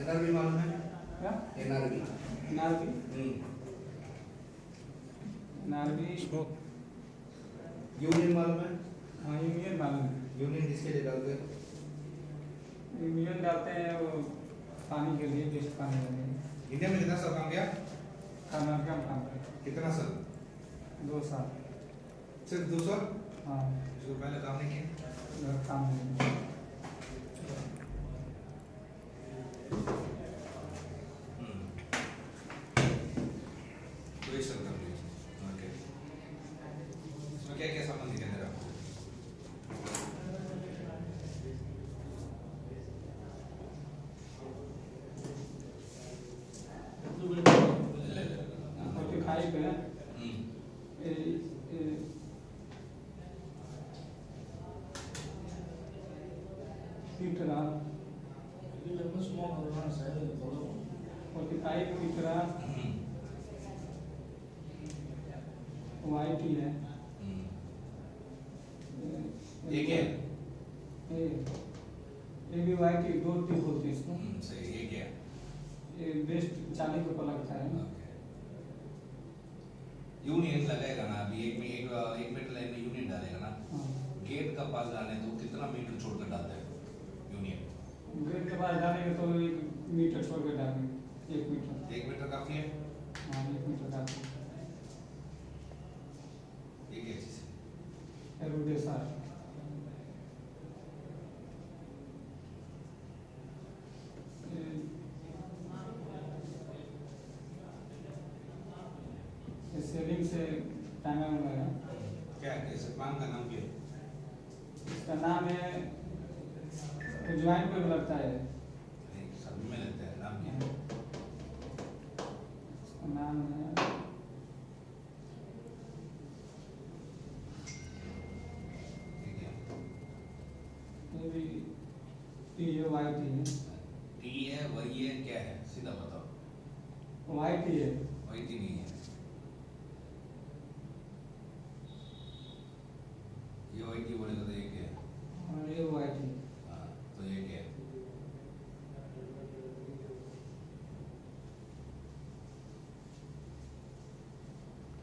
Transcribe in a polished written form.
NRB मालूम है? क्या? एनआरबी। एनआरबी एनआरबी यूनियन मालूम है? हाँ यूनियन मालूम है। यूनियन किसके लिए डालते हैं? यूनियन डालते हैं वो पानी के लिए, वेस्ट पानी के लिए। इंडिया में कितना साल काम किया? कर्नाटक में काम किया। कितना साल? 2 साल। सिर्फ 2 साल? हाँ। इसको पहले काम नहीं किया? काम नहीं किया। तो ये सब कर लीजिए। ओके। इसमें क्या क्या संबंध दिखे मेरा? वाइट ही है। ये क्या है? ये भी वाइट ही, 2 टी बोलते हैं इसको। सही। ये क्या है? ये बेस्ट 40 रुपये लगता है। यूनियन लगेगा ना अभी, एक मीटर लाइन में यूनियन डालेगा ना। गेट का पास डालने तो कितना मीटर छोड़कर डालते हैं यूनियन? गेट के पास डालेंगे तो 1 मीटर छोड़ कर डालेंगे। 1 मीटर। 1 मीटर काफी है? हाँ 1 मीटर काफी है। ये क्या चीज है? एरोडेसर। सेलिंग से टांगा हुआ है। क्या है? इस पान का नाम क्या है? इसका नाम है, ज्वाइन पे लगता है। नहीं, सभी में लगता है। नाम क्या है? इसका नाम है, ये भी टी है, वाइट ही है। टी है, वही है, क्या है? सीधा बताओ। वाइट ही है। वही टी नहीं है। ये वाइट ही बोलेगा तो